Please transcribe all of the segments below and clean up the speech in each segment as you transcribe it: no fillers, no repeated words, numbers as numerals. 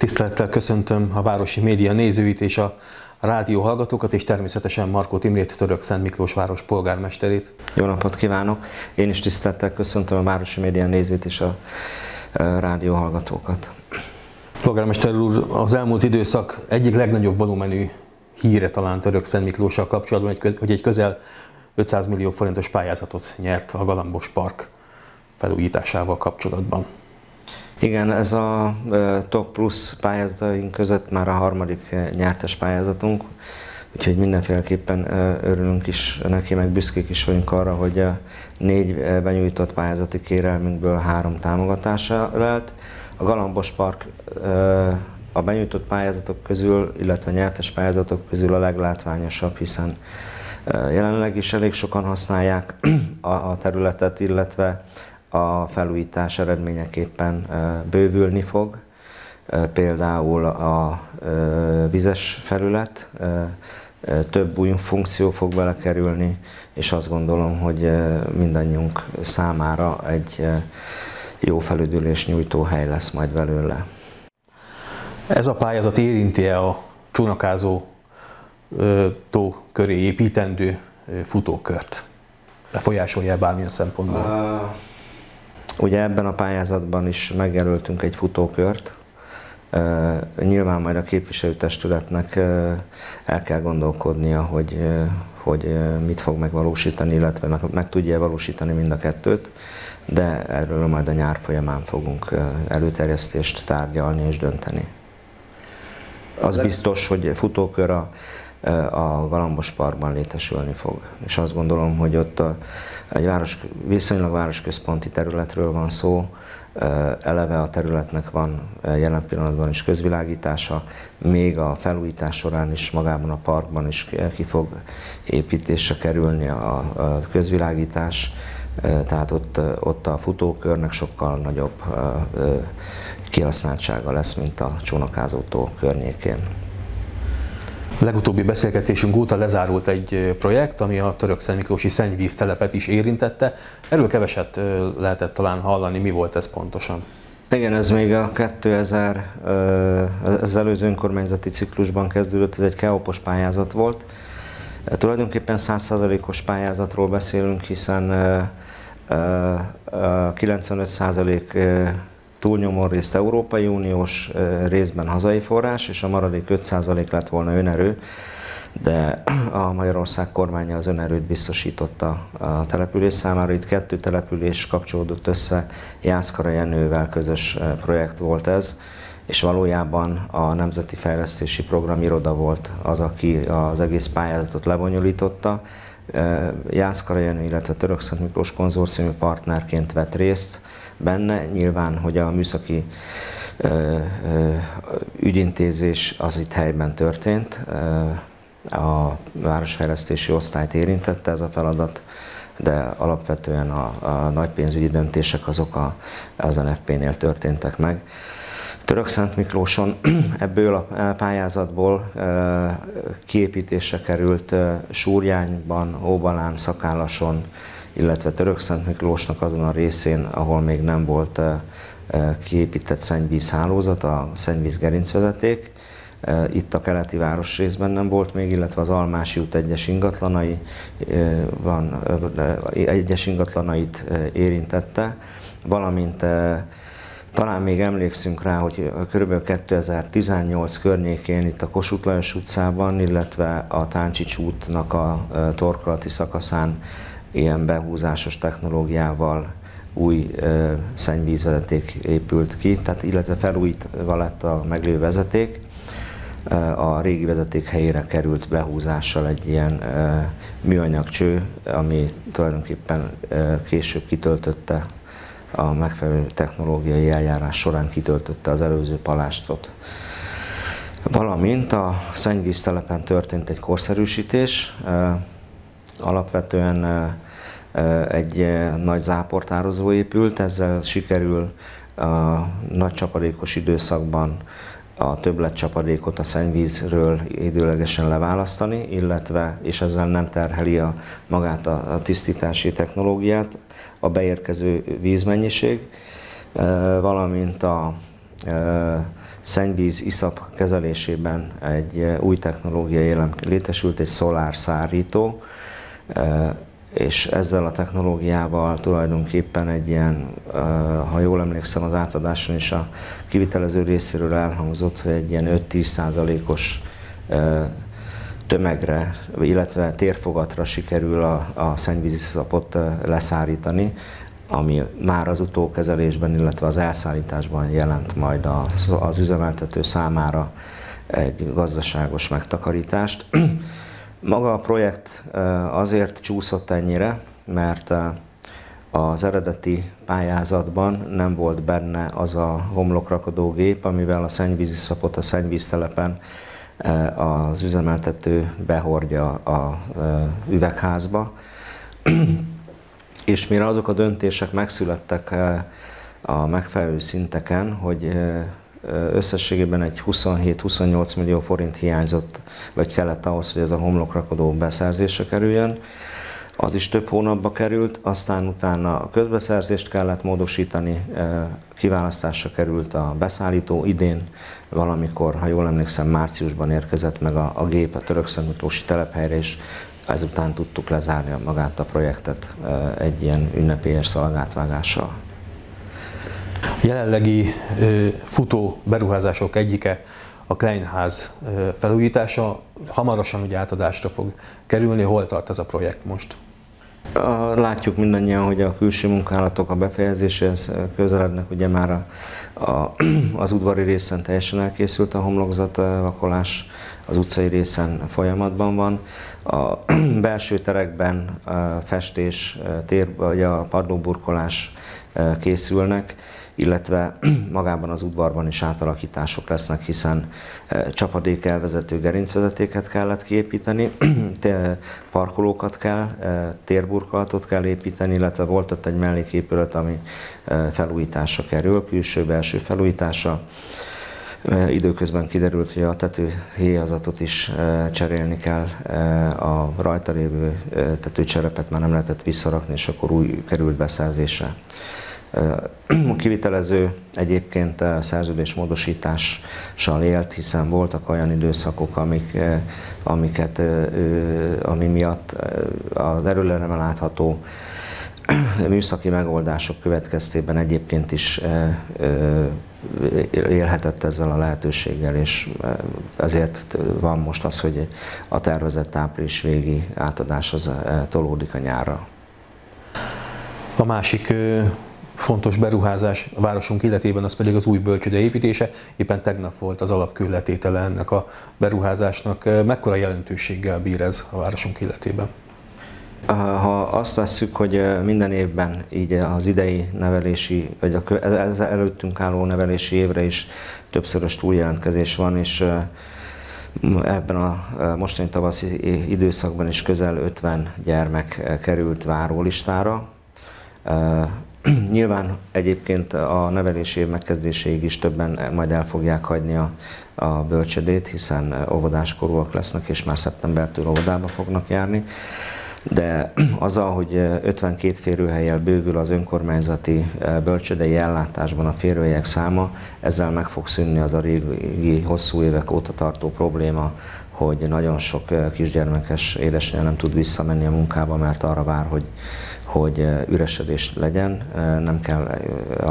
Tisztelettel köszöntöm a Városi Média nézőit és a rádió hallgatókat, és természetesen Markót Imrét, Törökszentmiklós város polgármesterét. Jó napot kívánok! Én is tisztelettel köszöntöm a Városi Média nézőit és a rádió hallgatókat. Polgármester úr, az elmúlt időszak egyik legnagyobb volumenű híre talán Törökszentmiklóssal kapcsolatban, hogy egy közel 500 millió forintos pályázatot nyert a Galambos Park felújításával kapcsolatban. Igen, ez a TOK Plus pályázataink között már a harmadik nyertes pályázatunk, úgyhogy mindenféleképpen örülünk is neki, meg büszkék is vagyunk arra, hogy 4 benyújtott pályázati kérelmünkből 3 támogatása lett. A Galambos Park a benyújtott pályázatok közül, illetve a nyertes pályázatok közül a leglátványosabb, hiszen jelenleg is elég sokan használják a területet, illetve a felújítás eredményeképpen bővülni fog. Például a vizes felület, több új funkció fog belekerülni, és azt gondolom, hogy mindannyiunk számára egy jó felüdülés nyújtó hely lesz majd belőle. Ez a pályázat érinti-e a Csónakázó tó köré építendő futókört? Befolyásolja bármilyen szempontból? Ugye ebben a pályázatban is megjelöltünk egy futókört. Nyilván majd a képviselőtestületnek el kell gondolkodnia, hogy mit fog megvalósítani, illetve meg tudja valósítani mind a kettőt, de erről majd a nyár folyamán fogunk előterjesztést tárgyalni és dönteni. Az biztos, hogy futókör a Galambos Parkban létesülni fog. És azt gondolom, hogy ott egy viszonylag városközponti területről van szó, eleve a területnek van jelen pillanatban is közvilágítása, még a felújítás során is magában a parkban is ki fog építésre kerülni a közvilágítás, tehát ott a futókörnek sokkal nagyobb kihasználtsága lesz, mint a Csónakázó tó környékén. A legutóbbi beszélgetésünk óta lezárult egy projekt, ami a törökszentmiklósi szennyvíztelepet is érintette. Erről keveset lehetett talán hallani, mi volt ez pontosan? Igen, ez még az előző önkormányzati ciklusban kezdődött, ez egy KEOP-os pályázat volt. Tulajdonképpen 100%-os pályázatról beszélünk, hiszen 95% túlnyomó részt Európai Uniós, részben hazai forrás, és a maradék 5% lett volna önerő, de a Magyarország kormánya az önerőt biztosította a település számára. Itt 2 település kapcsolódott össze, Jászkara Jenővel közös projekt volt ez, és valójában a Nemzeti Fejlesztési Program iroda volt az, aki az egész pályázatot lebonyolította. Jászkara Jenő, illetve Törökszentmiklós konzorciumi partnerként vett részt benne, nyilván, hogy a műszaki ügyintézés az itt helyben történt, a városfejlesztési osztályt érintette ez a feladat, de alapvetően a nagy pénzügyi döntések azok az NFP-nél történtek meg. Törökszentmiklóson ebből a pályázatból kiépítésre került Súrjányban, Óbalán, Szakállason, illetve Törökszentmiklósnak azon a részén, ahol még nem volt kiépített szennyvízhálózat, a szennyvíz gerincvezeték. Itt a keleti városrészben nem volt még, illetve az Almási út egyes ingatlanait érintette, valamint talán még emlékszünk rá, hogy kb. 2018 környékén itt a Kossuth Lajos utcában, illetve a Táncsics útnak a torkolati szakaszán ilyen behúzásos technológiával új szennyvízvezeték épült ki, tehát illetve felújítva lett a meglévő vezeték. A régi vezeték helyére került behúzással egy ilyen műanyag cső, ami tulajdonképpen később kitöltötte a megfelelő technológiai eljárás során kitöltötte az előző palástot. Valamint a szennyvíztelepen történt egy korszerűsítés, alapvetően egy nagy záportározó épült, ezzel sikerül a nagy csapadékos időszakban a többletcsapadékot a szennyvízről időlegesen leválasztani, és ezzel nem terheli magát a tisztítási technológiát, a beérkező vízmennyiség, valamint a szennyvíz iszap kezelésében egy új technológia létesült, egy szolárszárító, és ezzel a technológiával tulajdonképpen egy ilyen, ha jól emlékszem, az átadáson is a kivitelező részéről elhangzott, hogy egy ilyen 5-10%-os tömegre, illetve térfogatra sikerül a szennyvíziszapot leszárítani, ami már az utókezelésben, illetve az elszállításban jelent majd az üzemeltető számára egy gazdaságos megtakarítást. Maga a projekt azért csúszott ennyire, mert az eredeti pályázatban nem volt benne az a homlokrakodógép, amivel a szennyvíziszapot a szennyvíztelepen az üzemeltető behordja az üvegházba. És mire azok a döntések megszülettek a megfelelő szinteken, hogy összességében egy 27-28 millió forint hiányzott, vagy kellett ahhoz, hogy ez a homlokrakodó beszerzésre kerüljön. Az is több hónapba került, aztán utána a közbeszerzést kellett módosítani, kiválasztásra került a beszállító. Idén valamikor, ha jól emlékszem, márciusban érkezett meg a gép a Törökszentmiklósi telephelyre, és ezután tudtuk lezárni magát a projektet egy ilyen ünnepélyes szalagátvágással. A jelenlegi futó beruházások egyike a Kleinház felújítása. Hamarosan ugye átadásra fog kerülni. Hol tart ez a projekt most? Látjuk mindannyian, hogy a külső munkálatok a befejezéséhez közelednek. Ugye már az udvari részen teljesen elkészült a homlokzatvakolás, az utcai részen folyamatban van. A belső terekben festés, vagy a padlóburkolás készülnek, illetve magában az udvarban is átalakítások lesznek, hiszen csapadékelvezető gerincvezetéket kellett kiépíteni, parkolókat kell, térburkolatot kell építeni, illetve volt ott egy melléképület, ami felújításra kerül, külső-belső felújítása. Időközben kiderült, hogy a tetőhéjazatot is cserélni kell, a rajta lévő tetőcserepet már nem lehetett visszarakni, és akkor új került beszerzésre. A kivitelező egyébként szerződésmódosítással élt, hiszen voltak olyan időszakok, ami miatt az előre nem látható műszaki megoldások következtében egyébként is élhetett ezzel a lehetőséggel, és ezért van most az, hogy a tervezett április végi átadás az tolódik a nyárra. A másik fontos beruházás a városunk életében az pedig az új bölcsőde építése. Éppen tegnap volt az alapkőletétele ennek a beruházásnak. Mekkora jelentőséggel bír ez a városunk életében? Ha azt vesszük, hogy minden évben így az idei nevelési, vagy az előttünk álló nevelési évre is többszörös túljelentkezés van, és ebben a mostani tavaszi időszakban is közel 50 gyermek került várólistára. Nyilván egyébként a nevelési év megkezdéséig is többen majd el fogják hagyni a bölcsödét, hiszen óvodáskorúak lesznek, és már szeptembertől óvodába fognak járni. De azzal, hogy 52 férőhellyel bővül az önkormányzati bölcsődei ellátásban a férőhelyek száma, ezzel meg fog szűnni az a régi, hosszú évek óta tartó probléma, hogy nagyon sok kisgyermekes édesanyja nem tud visszamenni a munkába, mert arra vár, hogy üresedés legyen. Nem kell a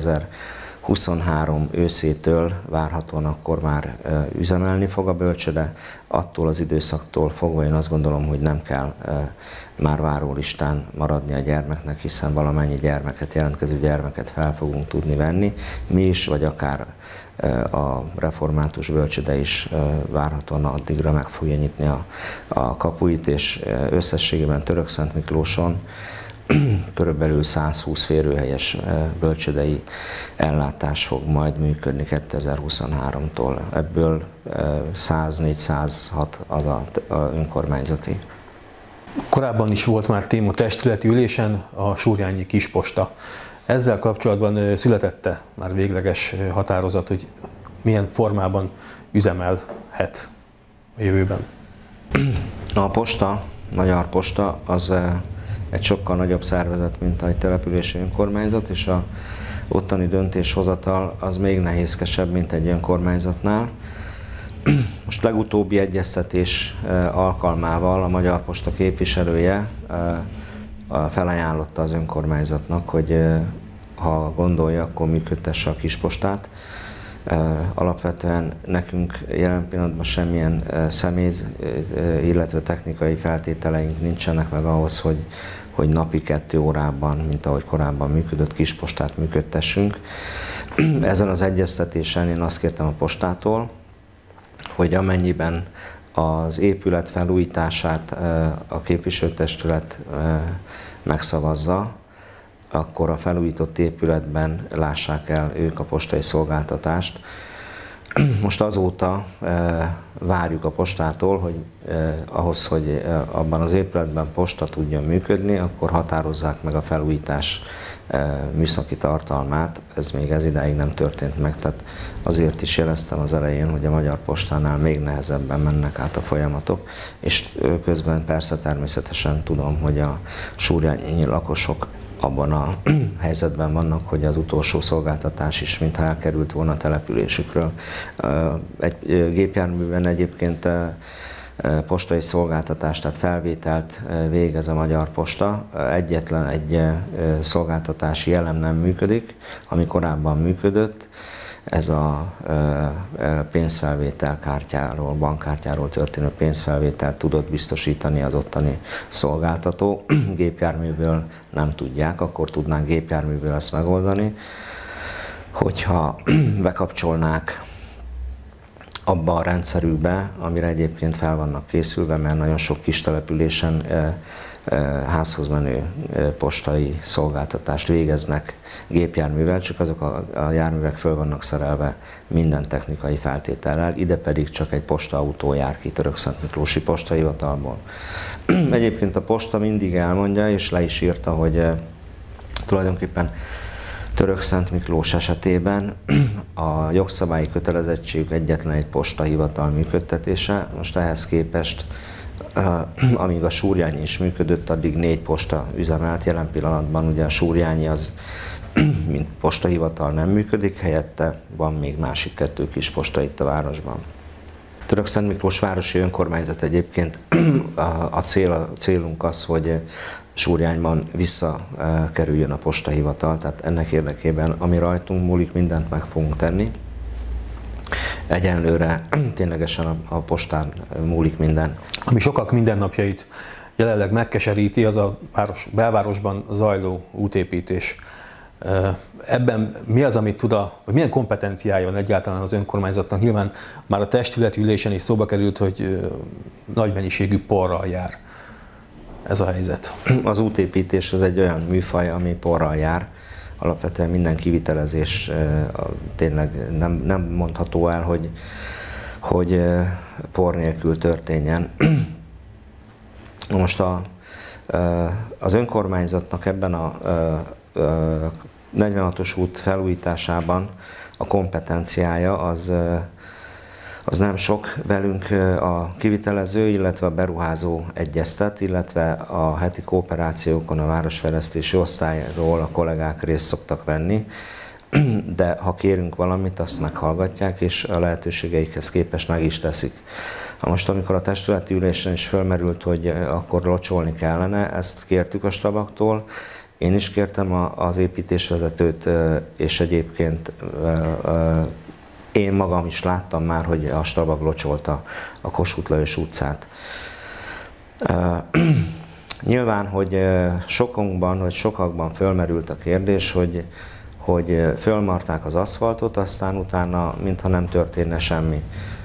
2023 őszétől várhatóan akkor már üzemelni fog a bölcsöde. Attól az időszaktól fogva én azt gondolom, hogy nem kell már várólistán maradni a gyermeknek, hiszen valamennyi jelentkező gyermeket fel fogunk tudni venni. Mi is, vagy akár a református bölcsöde is várhatóan addigra meg fogja nyitni a kapuit, és összességében Törökszentmiklóson körülbelül 120 férőhelyes bölcsödei ellátás fog majd működni 2023-tól. Ebből 104-106 az a önkormányzati. Korábban is volt már téma testületi ülésen a Súrjányi Kisposta. Ezzel kapcsolatban születette már végleges határozat, hogy milyen formában üzemelhet a jövőben? A posta, Magyar Posta az egy sokkal nagyobb szervezet, mint a települési önkormányzat, és ottani döntéshozatal az még nehézkesebb, mint egy önkormányzatnál. Most legutóbbi egyeztetés alkalmával a Magyar Posta képviselője felajánlotta az önkormányzatnak, hogy ha gondolja, akkor működtesse a kispostát. Alapvetően nekünk jelen pillanatban semmilyen személy, illetve technikai feltételeink nincsenek meg ahhoz, hogy napi 2 órában, mint ahogy korábban működött, kispostát működtessünk. Ezen az egyeztetésen én azt kértem a postától, hogy amennyiben az épület felújítását a képviselőtestület megszavazza, akkor a felújított épületben lássák el ők a postai szolgáltatást. Most azóta várjuk a postától, hogy ahhoz, hogy abban az épületben posta tudjon működni, akkor határozzák meg a felújítás műszaki tartalmát. Ez még ez idáig nem történt meg, tehát azért is jeleztem az elején, hogy a Magyar Postánál még nehezebben mennek át a folyamatok, és közben persze természetesen tudom, hogy a súrjányi lakosok abban a helyzetben vannak, hogy az utolsó szolgáltatás is mintha elkerült volna a településükről. Egy gépjárműben egyébként postai szolgáltatást, tehát felvételt végez a Magyar Posta. Egyetlen egy szolgáltatási elem nem működik, ami korábban működött. Ez a pénzfelvétel kártyáról, bankkártyáról történő pénzfelvételt tudott biztosítani az ottani szolgáltató. Gépjárműből nem tudják, akkor tudnánk gépjárműből ezt megoldani. Hogyha bekapcsolnák abba a rendszerükbe, amire egyébként fel vannak készülve, mert nagyon sok kis településen házhoz menő postai szolgáltatást végeznek gépjárművel, csak azok a járművek föl vannak szerelve minden technikai feltétellel, ide pedig csak egy postaautó jár ki Törökszentmiklósi Postahivatalból. Egyébként a posta mindig elmondja, és le is írta, hogy tulajdonképpen Törökszentmiklós esetében a jogszabályi kötelezettségük egyetlen egy postahivatal működtetése. Most ehhez képest, amíg a Súrjányi is működött, addig 4 posta üzemelt. Jelen pillanatban ugye a Súrjányi az, mint postahivatal nem működik, helyette van még másik 2 kis posta itt a városban. Törökszentmiklós városi önkormányzat egyébként a célunk az, hogy Súrjányban visszakerüljön a postahivatal, tehát ennek érdekében, ami rajtunk múlik, mindent meg fogunk tenni. Egyenlőre ténylegesen a postán múlik minden. Ami sokak mindennapjait jelenleg megkeseríti, az a belvárosban zajló útépítés. Ebben mi az, amit tud, vagy milyen kompetenciája van egyáltalán az önkormányzatnak? Nyilván már a testületi ülésen is szóba került, hogy nagy mennyiségű porral jár ez a helyzet. Az útépítés az egy olyan műfaj, ami porral jár. Alapvetően minden kivitelezés tényleg nem mondható el, hogy por nélkül történjen. Most az önkormányzatnak ebben a 46-os út felújításában a kompetenciája az nem sok. Velünk a kivitelező, illetve a beruházó egyeztet, illetve a heti kooperációkon a városfejlesztési osztályról a kollégák részt szoktak venni, de ha kérünk valamit, azt meghallgatják, és a lehetőségeikhez képest meg is teszik. Most, amikor a testületi ülésen is fölmerült, hogy akkor locsolni kellene, ezt kértük a stabaktól. Én is kértem az építésvezetőt, és egyébként én magam is láttam már, hogy a stabag locsolta a Kossuth Lajos utcát. Nyilván, hogy sokakban fölmerült a kérdés, hogy fölmarták az aszfaltot, aztán utána mintha nem történne semmi.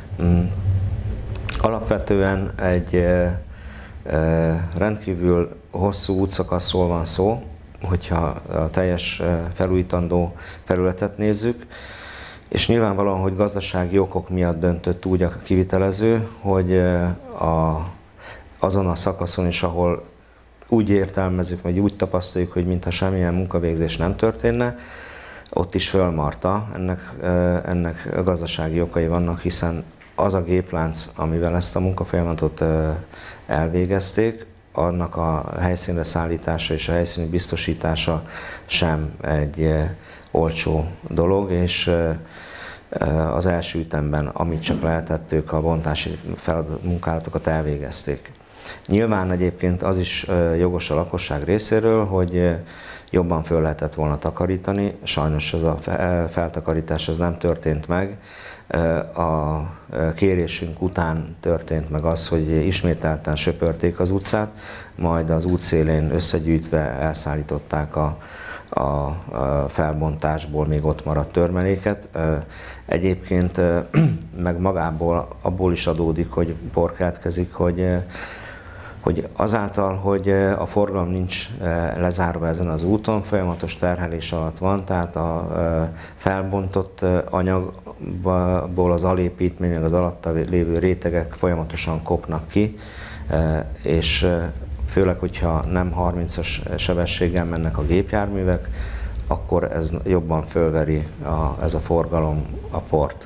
Alapvetően egy rendkívül hosszú útszakaszról van szó, hogyha a teljes felújítandó felületet nézzük, és nyilvánvalóan, hogy gazdasági okok miatt döntött úgy a kivitelező, hogy azon a szakaszon is, ahol úgy értelmezzük, vagy úgy tapasztaljuk, hogy mintha semmilyen munkavégzés nem történne, ott is fölmarta. Ennek gazdasági okai vannak, hiszen az a géplánc, amivel ezt a munkafolyamatot elvégezték, annak a helyszínre szállítása és a helyszíni biztosítása sem egy olcsó dolog, és az első ütemben, amit csak lehetett, ők a bontási munkálatokat elvégezték. Nyilván egyébként az is jogos a lakosság részéről, hogy jobban föl lehetett volna takarítani, sajnos ez a feltakarítás ez nem történt meg. A kérésünk után történt meg az, hogy ismételten söpörték az utcát, majd az útszélén összegyűjtve elszállították a felbontásból még ott maradt törmeléket. Egyébként meg magából abból is adódik, hogy por keletkezik, hogy azáltal, hogy a forgalom nincs lezárva ezen az úton, folyamatos terhelés alatt van, tehát a felbontott anyagból az alépítmény, meg az alatta lévő rétegek folyamatosan kopnak ki, és főleg, hogyha nem 30-as sebességgel mennek a gépjárművek, akkor ez jobban fölveri ez a forgalom a port.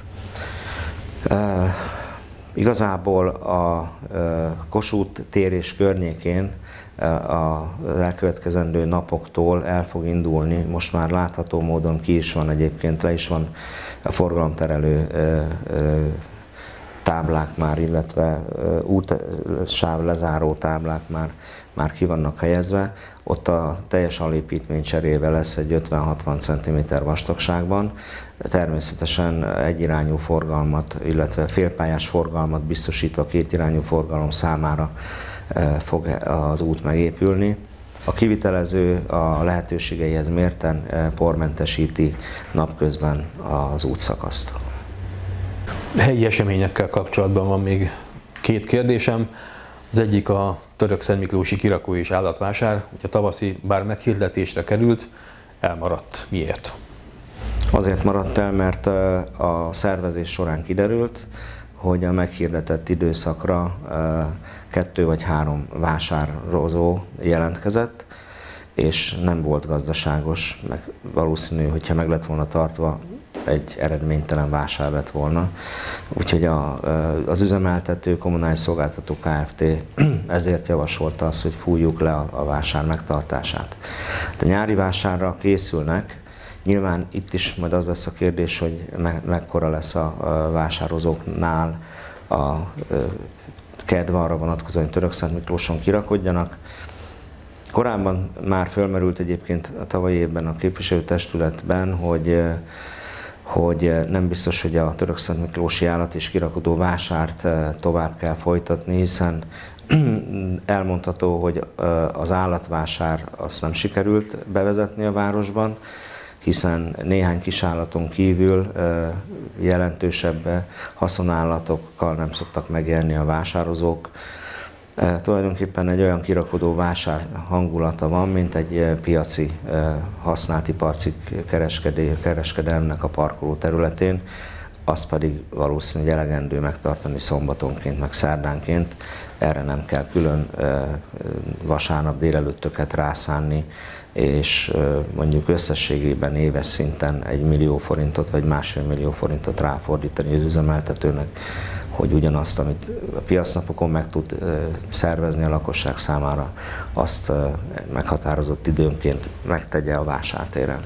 Igazából a Kossuth tér és környékén az elkövetkezendő napoktól el fog indulni, most már látható módon ki is van egyébként, le is van a forgalomterelő táblák már, illetve útsáv lezáró táblák már ki vannak helyezve. Ott a teljes alépítmény cserébe lesz egy 50-60 cm vastagságban. Természetesen egyirányú forgalmat, illetve félpályás forgalmat biztosítva kétirányú forgalom számára fog az út megépülni. A kivitelező a lehetőségeihez mérten pormentesíti napközben az útszakaszt. Helyi eseményekkel kapcsolatban van még két kérdésem. Az egyik a Törökszentmiklósi kirakó és állatvásár, ugye tavaszi bár meghirdetésre került, elmaradt. Miért? Azért maradt el, mert a szervezés során kiderült, hogy a meghirdetett időszakra 2 vagy 3 vásározó jelentkezett, és nem volt gazdaságos, meg valószínű, hogyha meg lett volna tartva, egy eredménytelen vásár lett volna. Úgyhogy az üzemeltető Kommunális Szolgáltató Kft. Ezért javasolta azt, hogy fújjuk le a vásár megtartását. A nyári vásárra készülnek. Nyilván itt is majd az lesz a kérdés, hogy mekkora lesz a vásározóknál a kedve arra vonatkozóan, hogy Törökszentmiklóson kirakodjanak. Korábban már fölmerült egyébként a tavalyi évben a képviselőtestületben, hogy nem biztos, hogy a Törökszentmiklósi állat és kirakodó vásárt tovább kell folytatni, hiszen elmondható, hogy az állatvásár azt nem sikerült bevezetni a városban, hiszen néhány kisállaton kívül jelentősebb haszonállatokkal nem szoktak megélni a vásározók. Tulajdonképpen egy olyan kirakodó vásár hangulata van, mint egy piaci, használt iparcikk kereskedelmnek a parkoló területén, azt pedig valószínűleg elegendő megtartani szombatonként, meg szerdánként. Erre nem kell külön vasárnap délelőttöket rászánni, és mondjuk összességében éves szinten 1 millió forintot vagy 1,5 millió forintot ráfordítani az üzemeltetőnek, hogy ugyanazt, amit a piacnapokon meg tud szervezni a lakosság számára, azt meghatározott időnként megtegye a vásártéren.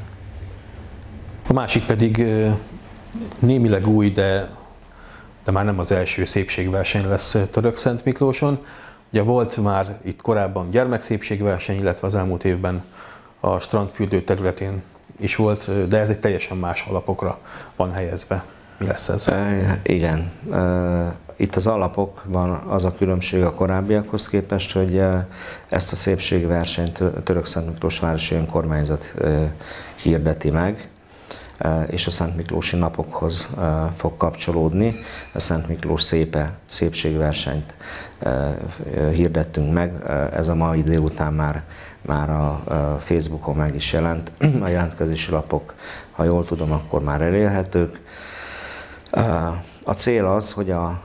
A másik pedig némileg új, de már nem az első szépségverseny lesz Törökszentmiklóson. Ugye volt már itt korábban gyermekszépségverseny, illetve az elmúlt évben a strandfürdő területén is volt, de ez egy teljesen más alapokra van helyezve. Mi lesz ez? Igen. Itt az alapokban az a különbség a korábbiakhoz képest, hogy ezt a szépségversenyt Törökszentmiklós városi önkormányzat hirdeti meg, és a Szentmiklósi napokhoz fog kapcsolódni. A Szent Miklós szépségversenyt hirdettünk meg, ez a mai délután már a Facebookon meg is jelent. A jelentkezési lapok, ha jól tudom, akkor már elérhetők. A cél az, hogy a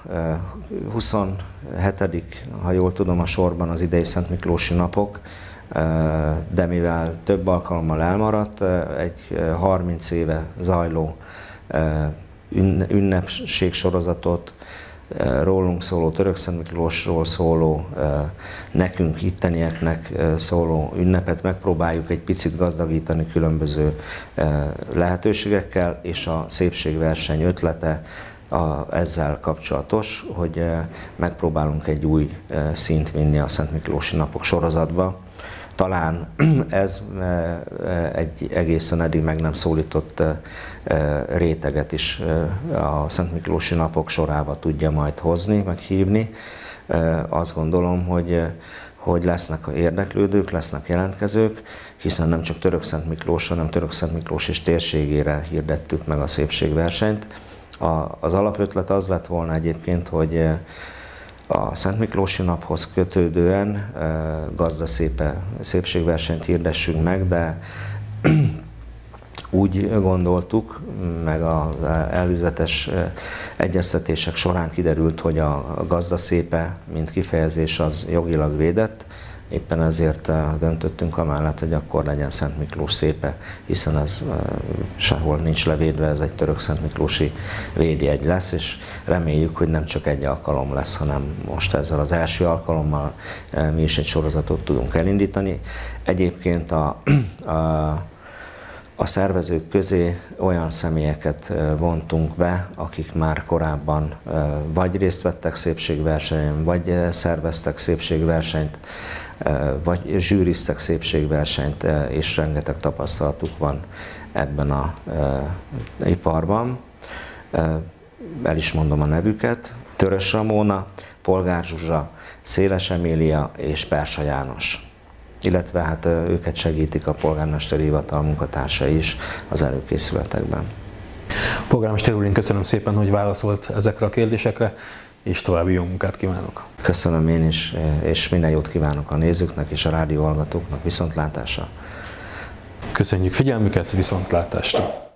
27. ha jól tudom, a sorban az idei Szentmiklósi napok, de mivel több alkalommal elmaradt, egy 30 éve zajló ünnepségsorozatot rólunk szóló, Törökszentmiklósról szóló, nekünk ittenieknek szóló ünnepet megpróbáljuk egy picit gazdagítani különböző lehetőségekkel, és a szépségverseny ötlete ezzel kapcsolatos, hogy megpróbálunk egy új szint vinni a Szentmiklósi Napok sorozatba. Talán ez egy egészen eddig meg nem szólított réteget is a Szentmiklósi Napok sorába tudja majd hozni, meghívni. Azt gondolom, hogy lesznek érdeklődők, lesznek jelentkezők, hiszen nem csak Törökszentmiklós, hanem Törökszentmiklós és térségére hirdettük meg a szépségversenyt. Az alapötlet az lett volna egyébként, hogy a Szentmiklósi Naphoz kötődően gazda-szépe szépségversenyt hirdessünk meg, de úgy gondoltuk, meg az előzetes egyeztetések során kiderült, hogy a gazda-szépe, mint kifejezés, az jogilag védett. Éppen ezért döntöttünk amellett, hogy akkor legyen Szent Miklós szépe, hiszen ez sehol nincs levédve, ez egy török-szentmiklósi védjegy lesz, és reméljük, hogy nem csak egy alkalom lesz, hanem most ezzel az első alkalommal mi is egy sorozatot tudunk elindítani. Egyébként a szervezők közé olyan személyeket vontunk be, akik már korábban vagy részt vettek szépségversenyen, vagy szerveztek szépségversenyt, vagy zsűriztek szépségversenyt, és rengeteg tapasztalatuk van ebben az iparban. El is mondom a nevüket: Törös Ramóna, Polgár Zsuzsa, Széles Emília és Persa János. Illetve hát őket segítik a polgármesteri hivatal munkatársai is az előkészületekben. Polgármester úr, én köszönöm szépen, hogy válaszolt ezekre a kérdésekre, és további jó munkát kívánok. Köszönöm én is, és minden jót kívánok a nézőknek és a rádió hallgatóknak. Viszontlátásra! Köszönjük figyelmüket, viszontlátásra!